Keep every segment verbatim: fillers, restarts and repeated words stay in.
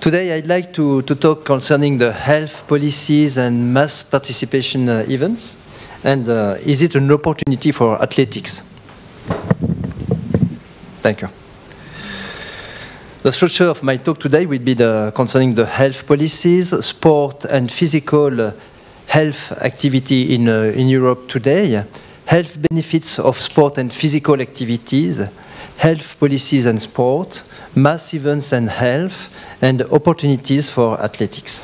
Today I'd like to, to talk concerning the health policies and mass participation uh, events. And uh, is it an opportunity for athletics? Thank you. The structure of my talk today will be the, concerning the health policies, sport and physical health activity in, uh, in Europe today, health benefits of sport and physical activities, health policies and sport, mass events and health, and opportunities for athletics.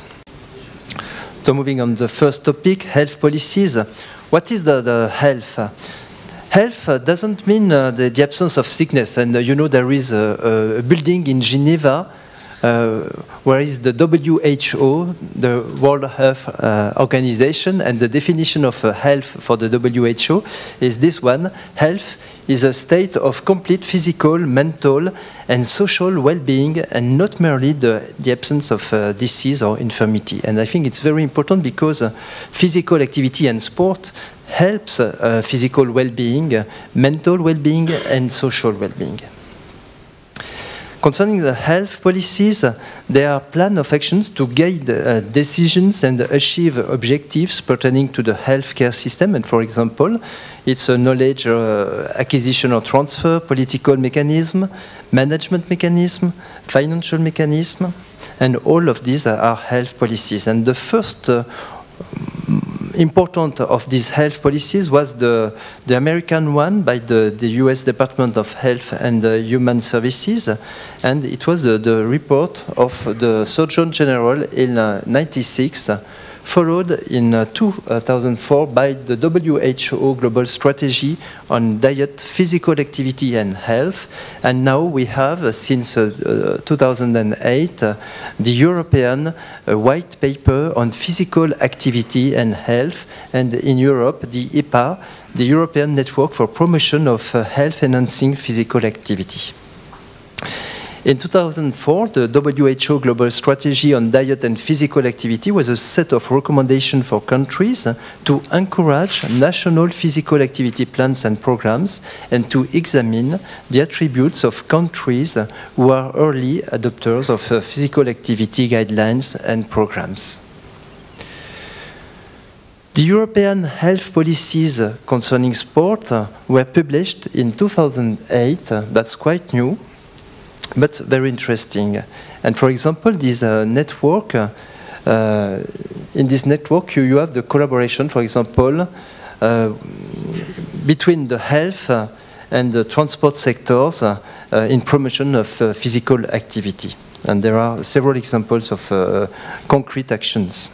So moving on the first topic, health policies. What is the, the health? Health uh, doesn't mean uh, the, the absence of sickness. And uh, you know there is a, a building in Geneva uh, where is the W H O, the World Health uh, Organization, and the definition of uh, health for the W H O is this one. Health is a state of complete physical, mental, and social well-being, and not merely the, the absence of uh, disease or infirmity. And I think it's very important because uh, physical activity and sport helps uh, physical well-being, uh, mental well-being, and social well-being. Concerning the health policies, uh, there are plans of actions to guide uh, decisions and achieve objectives pertaining to the healthcare system. And for example, it's a knowledge uh, acquisition or transfer, political mechanism, management mechanism, financial mechanism, and all of these are health policies. And the first uh, important of these health policies was the, the American one by the, the U S Department of Health and uh, Human Services, and it was the, the report of the Surgeon General in uh, ninety-six, followed in uh, two thousand four by the W H O Global Strategy on Diet, Physical Activity and Health. And now we have, uh, since uh, uh, two thousand eight, uh, the European uh, White Paper on Physical Activity and Health, and in Europe, the E P A, the European Network for Promotion of uh, Health-Enhancing Physical Activity. In two thousand four, the W H O Global Strategy on Diet and Physical Activity was a set of recommendations for countries to encourage national physical activity plans and programs and to examine the attributes of countries who are early adopters of uh, physical activity guidelines and programs. The European health policies concerning sport were published in two thousand eight. That's quite new, but very interesting. And for example, this uh, network, uh, in this network, you, you have the collaboration, for example, uh, between the health uh, and the transport sectors uh, uh, in promotion of uh, physical activity. And there are several examples of uh, concrete actions.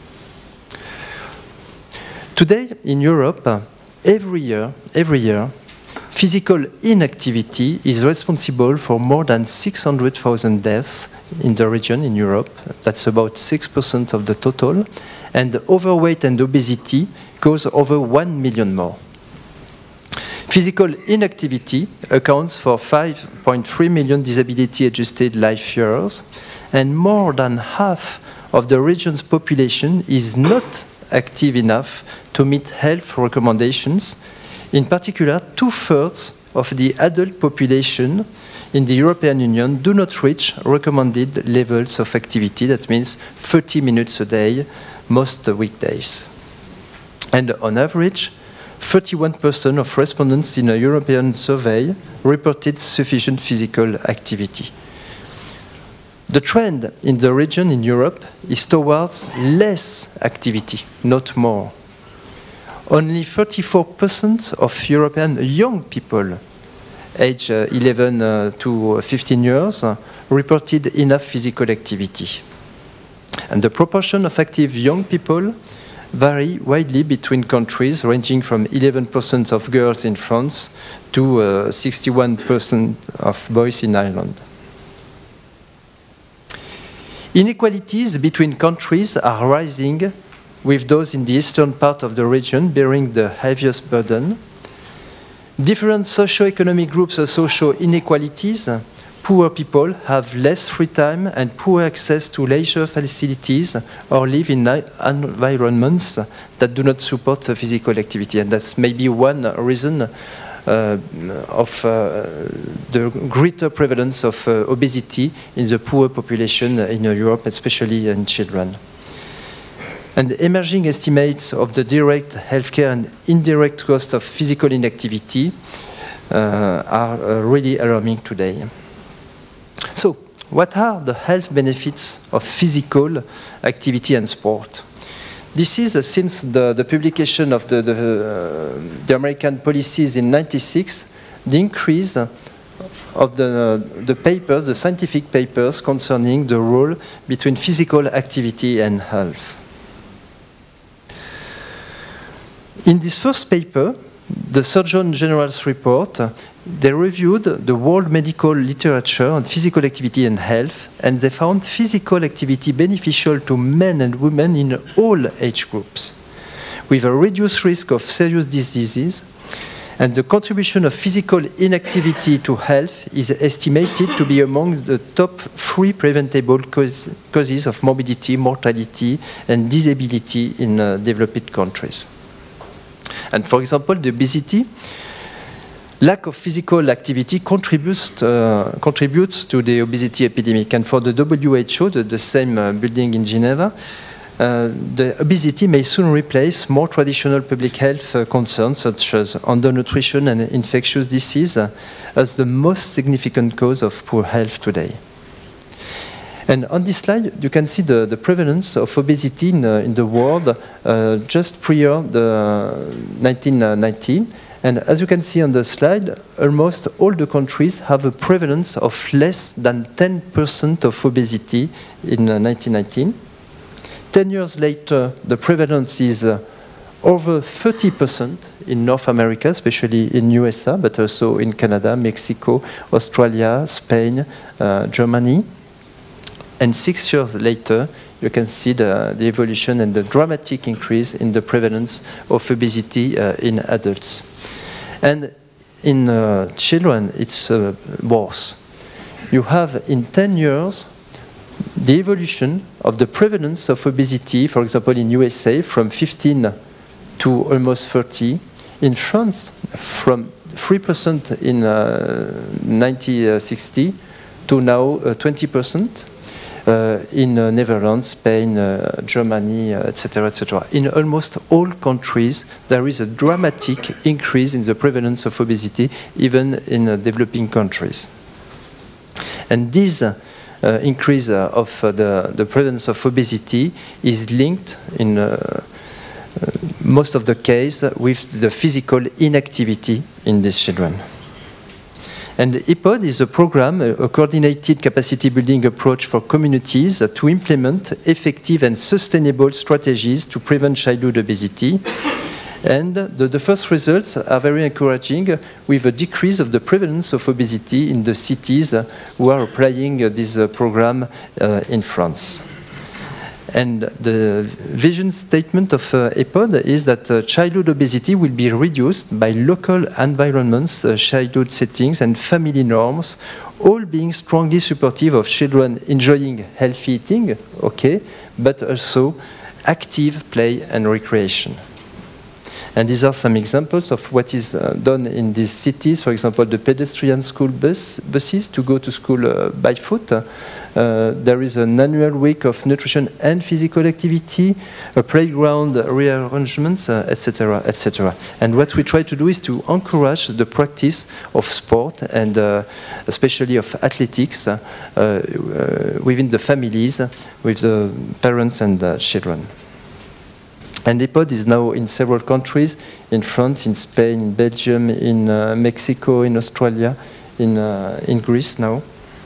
Today, in Europe, uh, every year, every year, physical inactivity is responsible for more than six hundred thousand deaths in the region in Europe. That's about six percent of the total. And overweight and obesity cause over one million more. Physical inactivity accounts for five point three million disability-adjusted life years, and more than half of the region's population is not active enough to meet health recommendations. In particular, two-thirds of the adult population in the European Union do not reach recommended levels of activity. That means thirty minutes a day, most weekdays. And on average, thirty-one percent of respondents in a European survey reported sufficient physical activity. The trend in the region in Europe is towards less activity, not more. Only thirty-four percent of European young people, aged uh, eleven uh, to fifteen years, uh, reported enough physical activity. And the proportion of active young people vary widely between countries, ranging from eleven percent of girls in France to uh, sixty-one percent of boys in Ireland. Inequalities between countries are rising, with those in the eastern part of the region bearing the heaviest burden. Different socio-economic groups of social inequalities. Poor people have less free time and poor access to leisure facilities or live in environments that do not support physical activity. And that's maybe one reason uh, of uh, the greater prevalence of uh, obesity in the poor population in uh, Europe, especially in children. And emerging estimates of the direct healthcare and indirect cost of physical inactivity uh, are uh, really alarming today. So, what are the health benefits of physical activity and sport? This is uh, since the, the publication of the, the, uh, the American policies in ninety-six, the increase of the, uh, the papers, the scientific papers concerning the role between physical activity and health. In this first paper, the Surgeon General's report, uh, they reviewed the world medical literature on physical activity and health, and they found physical activity beneficial to men and women in all age groups, with a reduced risk of serious diseases, and the contribution of physical inactivity to health is estimated to be among the top three preventable cause, causes of morbidity, mortality, and disability in uh, developed countries. And for example, the obesity, lack of physical activity contributes, uh, contributes to the obesity epidemic. And for the W H O, the, the same uh, building in Geneva, uh, the obesity may soon replace more traditional public health uh, concerns such as undernutrition and infectious disease uh, as the most significant cause of poor health today. And on this slide, you can see the, the prevalence of obesity in, uh, in the world uh, just prior the nineteen ninety. And as you can see on the slide, almost all the countries have a prevalence of less than ten percent of obesity in uh, nineteen nineteen. Ten years later, the prevalence is uh, over thirty percent in North America, especially in U S A, but also in Canada, Mexico, Australia, Spain, uh, Germany. And six years later, you can see the, the evolution and the dramatic increase in the prevalence of obesity uh, in adults. And in uh, children, it's uh, worse. You have in ten years the evolution of the prevalence of obesity, for example, in U S A, from fifteen to almost thirty. In France, from three percent in uh, nineteen sixty to now uh, twenty percent. Uh, in uh, Netherlands, Spain, uh, Germany, uh, et cetera, et cetera. In almost all countries, there is a dramatic increase in the prevalence of obesity, even in uh, developing countries. And this uh, uh, increase uh, of uh, the, the prevalence of obesity is linked in uh, uh, most of the case with the physical inactivity in these children. And E P O D is a program, a coordinated capacity building approach for communities to implement effective and sustainable strategies to prevent childhood obesity. And the, the first results are very encouraging, with a decrease of the prevalence of obesity in the cities who are applying this program uh, in France. And the vision statement of uh, E P O D is that uh, childhood obesity will be reduced by local environments, uh, childhood settings, and family norms, all being strongly supportive of children enjoying healthy eating, okay, but also active play and recreation. And these are some examples of what is uh, done in these cities. For example, the pedestrian school bus, buses to go to school uh, by foot. Uh, there is an annual week of nutrition and physical activity, a playground rearrangements, uh, et cetera, et cetera. And what we try to do is to encourage the practice of sport and uh, especially of athletics uh, uh, within the families, with the parents and the children. And E P O D is now in several countries, in France, in Spain, in Belgium, in uh, Mexico, in Australia, in, uh, in Greece now.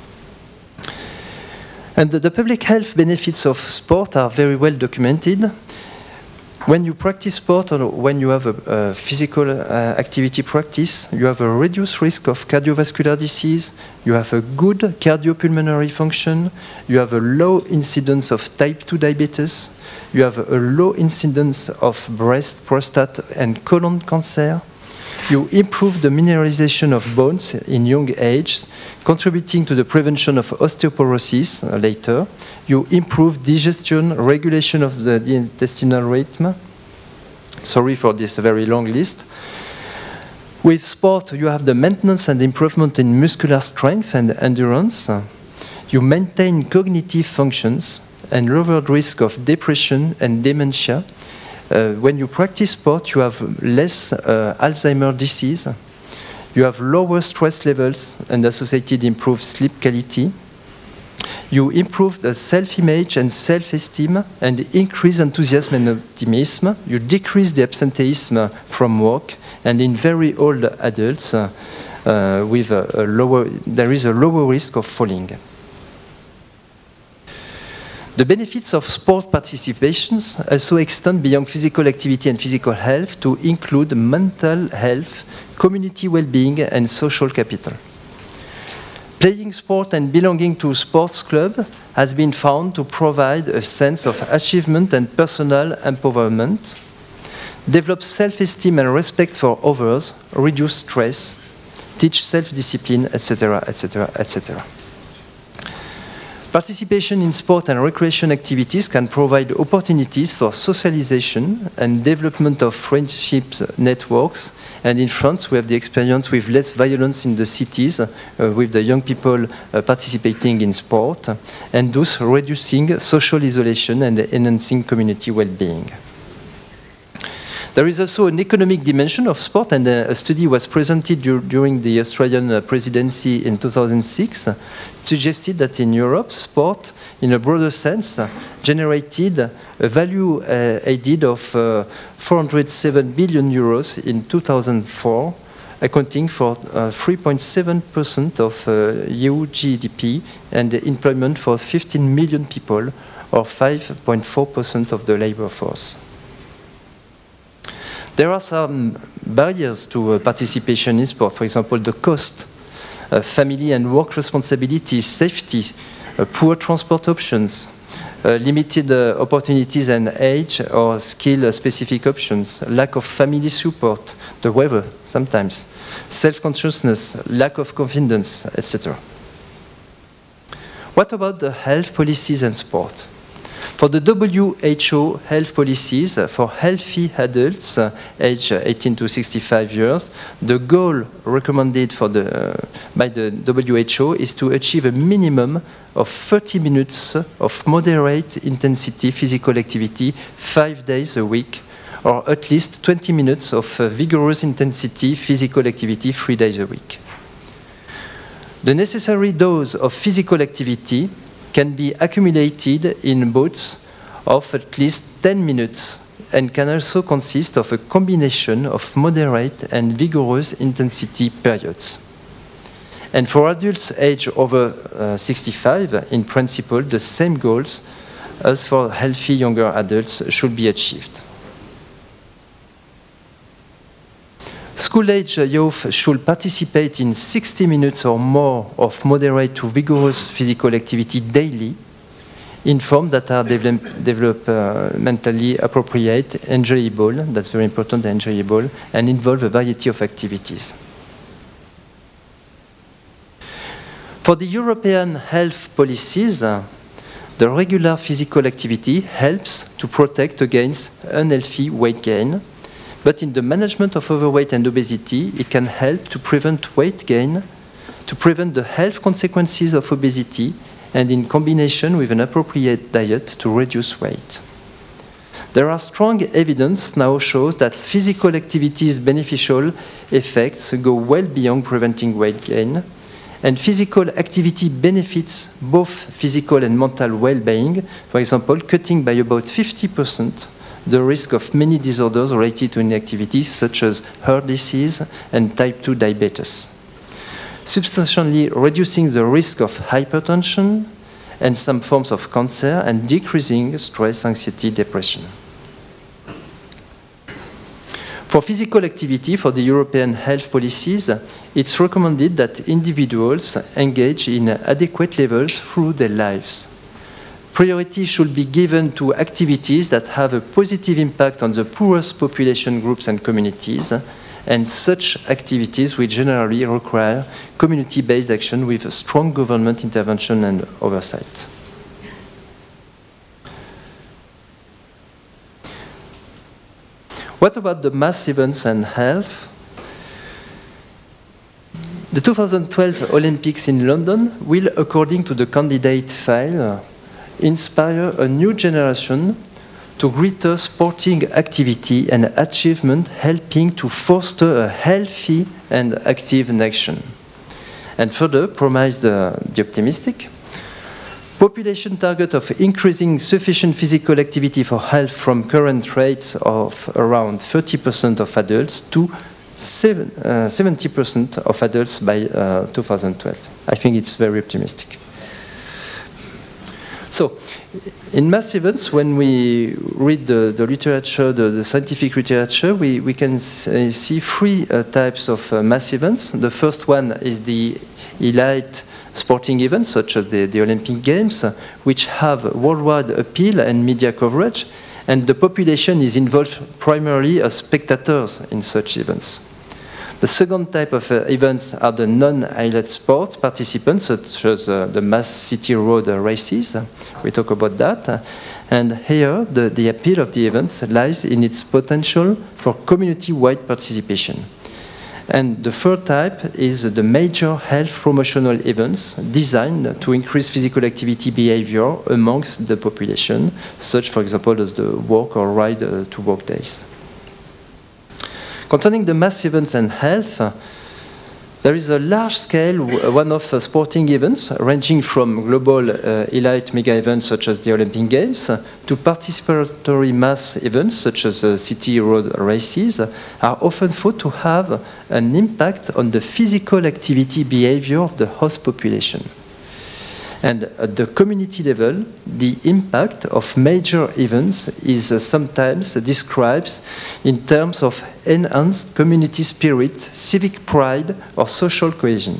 And the, the public health benefits of sport are very well documented. When you practice sport or when you have a, a physical uh, activity practice, you have a reduced risk of cardiovascular disease, you have a good cardiopulmonary function, you have a low incidence of type two diabetes, you have a low incidence of breast, prostate, and colon cancer. You improve the mineralization of bones in young age, contributing to the prevention of osteoporosis uh, later. You improve digestion, regulation of the, the intestinal rhythm. Sorry for this very long list. With sport, you have the maintenance and improvement in muscular strength and endurance. You maintain cognitive functions and lowered risk of depression and dementia. Uh, when you practice sport, you have less uh, Alzheimer's disease. You have lower stress levels and associated improved sleep quality. You improve the self-image and self-esteem and increase enthusiasm and optimism. You decrease the absenteeism from work. And in very old adults, uh, uh, with a, a lower, there is a lower risk of falling. The benefits of sport participations also extend beyond physical activity and physical health to include mental health, community well-being, and social capital. Playing sport and belonging to a sports club has been found to provide a sense of achievement and personal empowerment, develop self-esteem and respect for others, reduce stress, teach self-discipline, et cetera, et cetera, et cetera. Participation in sport and recreation activities can provide opportunities for socialization and development of friendship networks. And in France, we have the experience with less violence in the cities, uh, with the young people uh, participating in sport, and thus reducing social isolation and enhancing community well-being. There is also an economic dimension of sport, and a study was presented dur during the Australian presidency in two thousand six. It suggested that in Europe, sport, in a broader sense, generated a value uh, added of uh, four hundred seven billion euros in two thousand four, accounting for uh, three point seven percent of uh, E U G D P and employment for fifteen million people, or five point four percent of the labor force. There are some barriers to uh, participation in sport, for example, the cost, uh, family and work responsibilities, safety, uh, poor transport options, uh, limited uh, opportunities and age or skill-specific options, lack of family support, the weather sometimes, self-consciousness, lack of confidence, et cetera. What about the health policies and sport? For the W H O health policies for healthy adults uh, aged eighteen to sixty-five years, the goal recommended for the, uh, by the W H O is to achieve a minimum of thirty minutes of moderate intensity physical activity five days a week, or at least twenty minutes of uh, vigorous intensity physical activity three days a week. The necessary dose of physical activity can be accumulated in bouts of at least ten minutes and can also consist of a combination of moderate and vigorous intensity periods. And for adults aged over uh, sixty-five, in principle, the same goals as for healthy younger adults should be achieved. School-age youth should participate in sixty minutes or more of moderate to vigorous physical activity daily in forms that are develop, developmentally appropriate, enjoyable, that's very important, enjoyable, and involve a variety of activities. For the European health policies, uh, the regular physical activity helps to protect against unhealthy weight gain. But in the management of overweight and obesity, it can help to prevent weight gain, to prevent the health consequences of obesity, and in combination with an appropriate diet to reduce weight. There are strong evidence now shows that physical activity's beneficial effects go well beyond preventing weight gain, and physical activity benefits both physical and mental well-being, for example, cutting by about fifty percent the risk of many disorders related to inactivity, such as heart disease and type two diabetes, substantially reducing the risk of hypertension and some forms of cancer, and decreasing stress, anxiety, depression. For physical activity, for the European health policies, it's recommended that individuals engage in adequate levels through their lives. Priority should be given to activities that have a positive impact on the poorest population groups and communities, and such activities will generally require community-based action with a strong government intervention and oversight. What about the mass events and health? The two thousand twelve Olympics in London will, according to the candidate file, inspire a new generation to greater sporting activity and achievement, helping to foster a healthy and active nation. And further, promise the, the optimistic population target of increasing sufficient physical activity for health from current rates of around thirty percent of adults to seventy percent of adults by uh, two thousand twelve. I think it's very optimistic. So, in mass events, when we read the, the literature, the, the scientific literature, we, we can see three uh, types of uh, mass events. The first one is the elite sporting events, such as the, the Olympic Games, uh, which have worldwide appeal and media coverage, and the population is involved primarily as spectators in such events. The second type of uh, events are the non-elite sports participants, such as uh, the mass city road uh, races. We talk about that. Uh, and here, the, the appeal of the events lies in its potential for community-wide participation. And the third type is the major health promotional events designed to increase physical activity behavior amongst the population, such, for example, as the walk or ride uh, to work days. Concerning the mass events and health, uh, there is a large-scale one-off uh, sporting events ranging from global uh, elite mega events such as the Olympic Games uh, to participatory mass events such as uh, city road races uh, are often thought to have an impact on the physical activity behavior of the host population. And at the community level, the impact of major events is uh, sometimes described in terms of enhanced community spirit, civic pride, or social cohesion.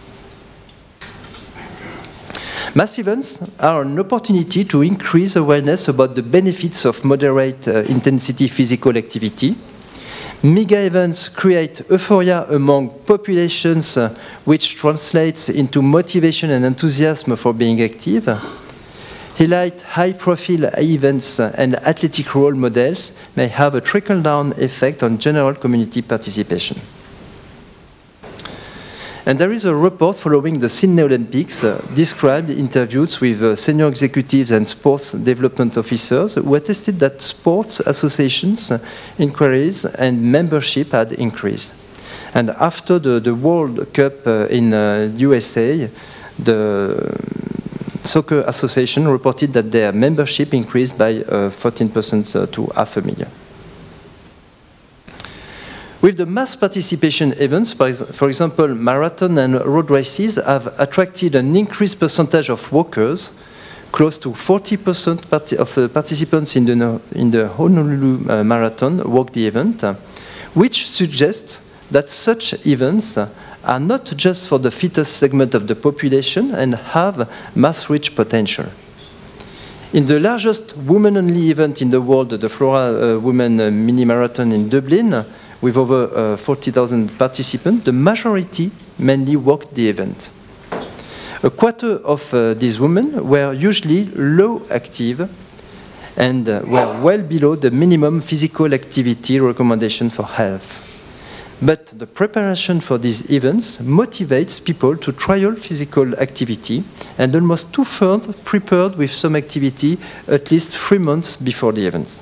Mass events are an opportunity to increase awareness about the benefits of moderate uh, intensity physical activity. Mega events create euphoria among populations, uh, which translates into motivation and enthusiasm for being active. Elite high-profile events and athletic role models may have a trickle-down effect on general community participation. And there is a report following the Sydney Olympics, uh, described interviews with uh, senior executives and sports development officers who attested that sports associations, uh, inquiries, and membership had increased. And after the, the World Cup uh, in uh, U S A, the Soccer Association reported that their membership increased by uh, fourteen percent uh, to half a million. With the mass participation events, for example, marathon and road races have attracted an increased percentage of walkers. Close to forty percent of the participants in the, in the Honolulu uh, Marathon walked the event, uh, which suggests that such events uh, are not just for the fittest segment of the population and have mass reach potential. In the largest women-only event in the world, the Flora uh, Women uh, Mini Marathon in Dublin, with over uh, forty thousand participants, the majority mainly walked the event. A quarter of uh, these women were usually low active and uh, were well below the minimum physical activity recommendation for health. But the preparation for these events motivates people to trial physical activity, and almost two-thirds prepared with some activity at least three months before the event.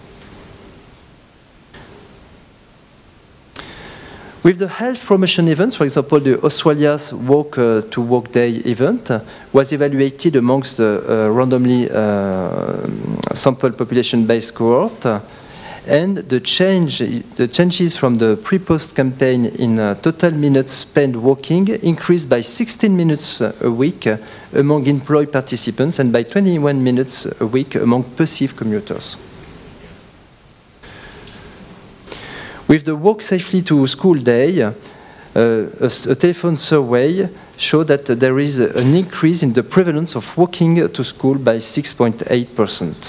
With the health promotion events, for example, the Australia's Walk uh, to Work Day event uh, was evaluated amongst the uh, randomly uh, sample population-based cohort, uh, and the, change, the changes from the pre-post campaign in uh, total minutes spent walking increased by sixteen minutes a week uh, among employed participants and by twenty-one minutes a week among perceived commuters. With the Walk Safely to School Day, uh, a, a telephone survey showed that uh, there is an increase in the prevalence of walking to school by six point eight percent.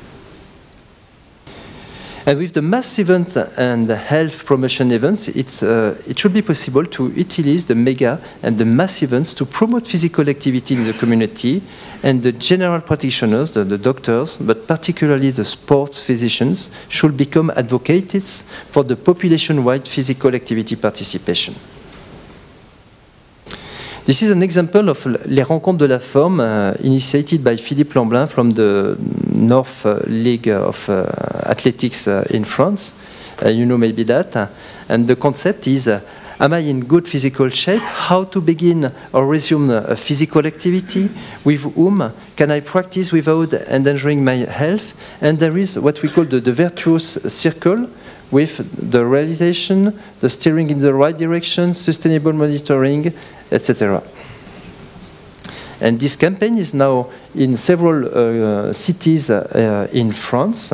And with the mass events and the health promotion events, it's, uh, it should be possible to utilize the mega and the mass events to promote physical activity in the community, and the general practitioners, the, the doctors, but particularly the sports physicians, should become advocates for the population-wide physical activity participation. This is an example of Les Rencontres de la Forme, uh, initiated by Philippe Lamblin from the North uh, League of uh, Athletics uh, in France. Uh, you know maybe that. Uh, and the concept is, uh, am I in good physical shape? How to begin or resume a physical activity? With whom can I practice without endangering my health? And there is what we call the, the virtuous circle, with the realization, the steering in the right direction, sustainable monitoring, et cetera. And this campaign is now in several uh, cities uh, in France.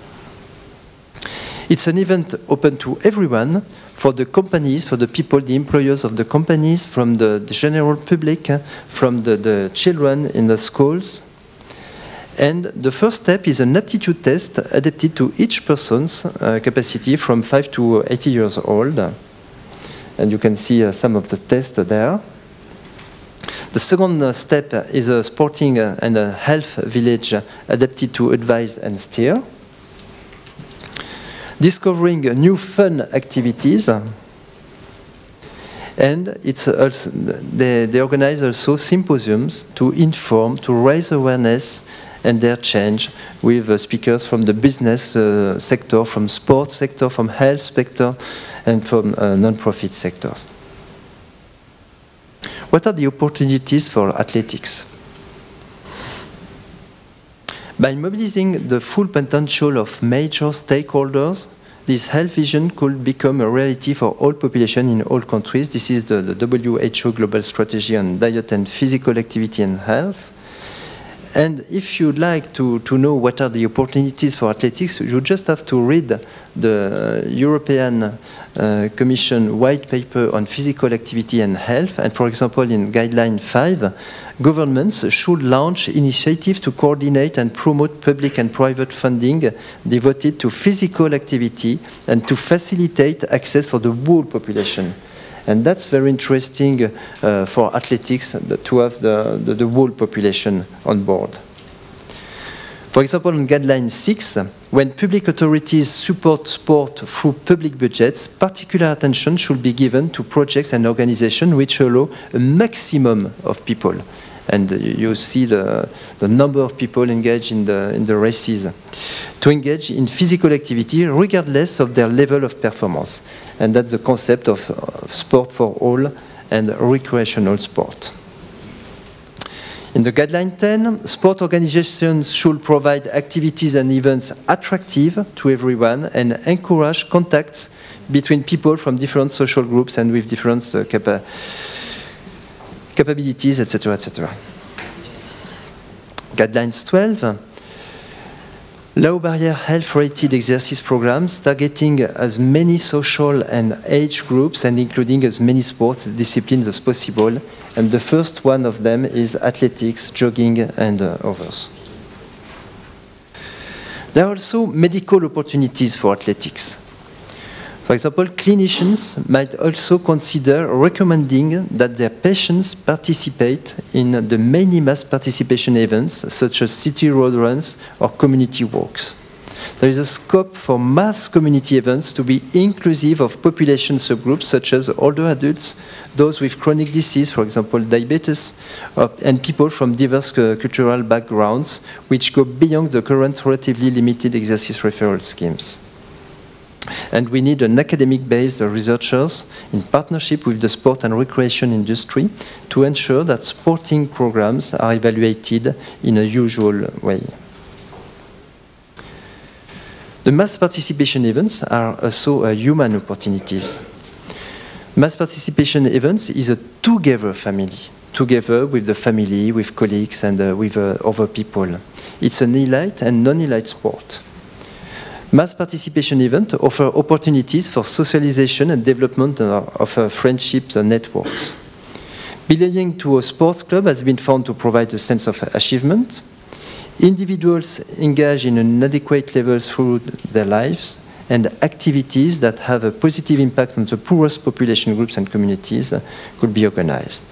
It's an event open to everyone, for the companies, for the people, the employers of the companies, from the, the general public, uh, from the, the children in the schools. And the first step is an aptitude test adapted to each person's uh, capacity from five to eighty years old. And you can see uh, some of the tests there. The second uh, step is a sporting uh, and a health village adapted to advise and steer. Discovering uh, new fun activities. And it's also, they, they organize also symposiums to inform, to raise awareness and their change with uh, speakers from the business uh, sector, from sports sector, from health sector, and from uh, non-profit sectors. What are the opportunities for athletics? By mobilizing the full potential of major stakeholders, this health vision could become a reality for all population in all countries. This is the, the W H O Global Strategy on Diet and Physical Activity and Health. And if you'd like to, to know what are the opportunities for athletics, you just have to read the European uh, Commission white paper on physical activity and health. And for example, in Guideline five, governments should launch initiatives to coordinate and promote public and private funding devoted to physical activity and to facilitate access for the whole population. And that's very interesting uh, for athletics to have the, the, the whole population on board. For example, in Guideline six, when public authorities support sport through public budgets, particular attention should be given to projects and organizations which allow a maximum of people. And you see the, the number of people engaged in the, in the races to engage in physical activity regardless of their level of performance. And that's the concept of, of sport for all and recreational sport. In the Guideline ten, sport organizations should provide activities and events attractive to everyone and encourage contacts between people from different social groups and with different uh, capa capabilities, et cetera, et cetera. Guidelines twelve, low barrier health-rated exercise programs targeting as many social and age groups and including as many sports disciplines as possible. And the first one of them is athletics, jogging, and uh, others. There are also medical opportunities for athletics. For example, clinicians might also consider recommending that their patients participate in the many mass participation events, such as city road runs or community walks. There is a scope for mass community events to be inclusive of population subgroups, such as older adults, those with chronic disease, for example, diabetes, or, and people from diverse uh, cultural backgrounds, which go beyond the current relatively limited exercise referral schemes. And we need an academic-based researchers in partnership with the sport and recreation industry to ensure that sporting programs are evaluated in a usual way. The mass participation events are also uh, human opportunities. Mass participation events is a together family, together with the family, with colleagues, and uh, with uh, other people. It's an elite and non-elite sport. Mass participation events offer opportunities for socialization and development of uh, friendships and networks. Belonging to a sports club has been found to provide a sense of achievement. Individuals engage in an adequate level through their lives, and activities that have a positive impact on the poorest population groups and communities could be organized.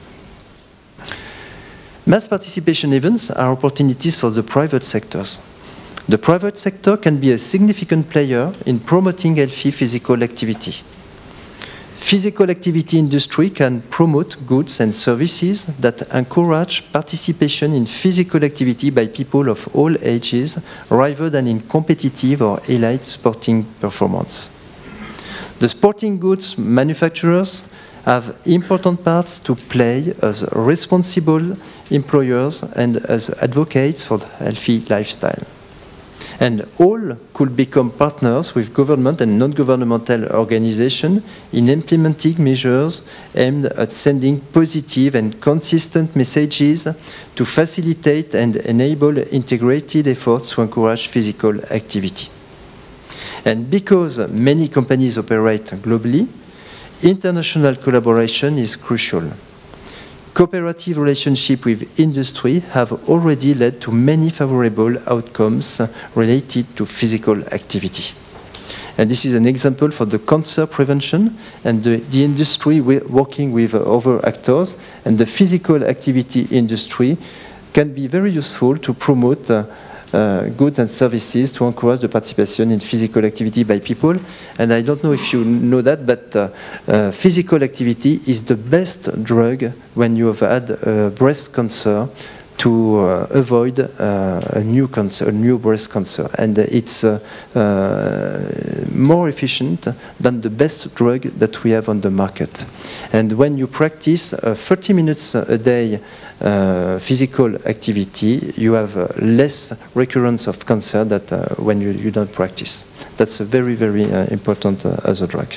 Mass participation events are opportunities for the private sectors. The private sector can be a significant player in promoting healthy physical activity. Physical activity industry can promote goods and services that encourage participation in physical activity by people of all ages, rather than in competitive or elite sporting performance. The sporting goods manufacturers have important parts to play as responsible employers and as advocates for the healthy lifestyle. And all could become partners with government and non-governmental organizations in implementing measures aimed at sending positive and consistent messages to facilitate and enable integrated efforts to encourage physical activity. And because many companies operate globally, international collaboration is crucial. Cooperative relationships with industry have already led to many favorable outcomes related to physical activity. And this is an example for the cancer prevention and the, the industry working with other actors, and the physical activity industry can be very useful to promote uh, Uh, goods and services to encourage the participation in physical activity by people. And I don't know if you know that, but uh, uh, physical activity is the best drug when you have had uh, breast cancer to uh, avoid uh, a new cancer, a new breast cancer. And it's uh, uh, more efficient than the best drug that we have on the market. And when you practice uh, thirty minutes a day uh, physical activity, you have uh, less recurrence of cancer than uh, when you, you don't practice. That's a very, very uh, important uh, as a drug.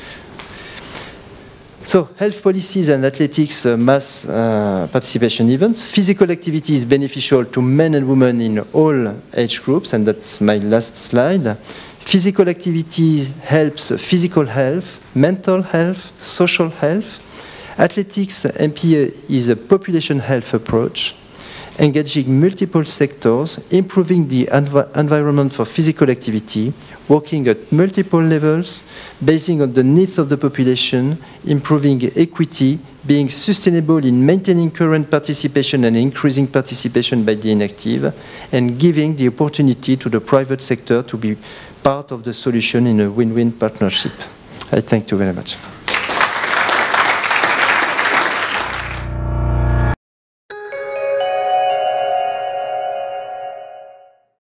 So, health policies and athletics uh, mass uh, participation events. Physical activity is beneficial to men and women in all age groups, and that's my last slide. Physical activity helps physical health, mental health, social health. Athletics M P A is a population health approach, engaging multiple sectors, improving the env environment for physical activity, working at multiple levels, basing on the needs of the population, improving equity, being sustainable in maintaining current participation and increasing participation by the inactive, and giving the opportunity to the private sector to be part of the solution in a win-win partnership. I thank you very much.